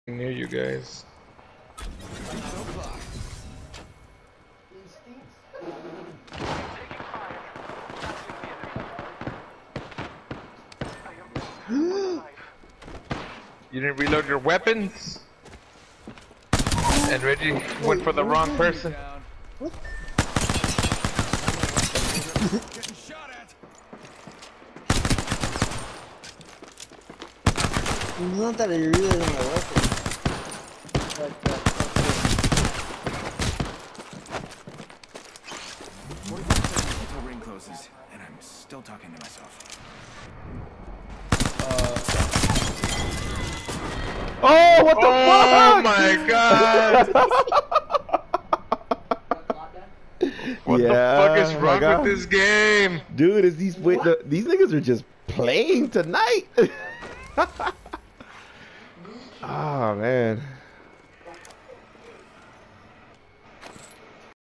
near you guys. You didn't reload your weapons? And Reggie went for the wrong person. What? Getting shot at. It's not that I reloaded my weapon. But, 45 seconds until ring closes, and I'm still talking to myself. Oh, what the fuck? Oh my god! What the fuck is wrong with this game? Dude, is these these niggas are just playing tonight. Oh man.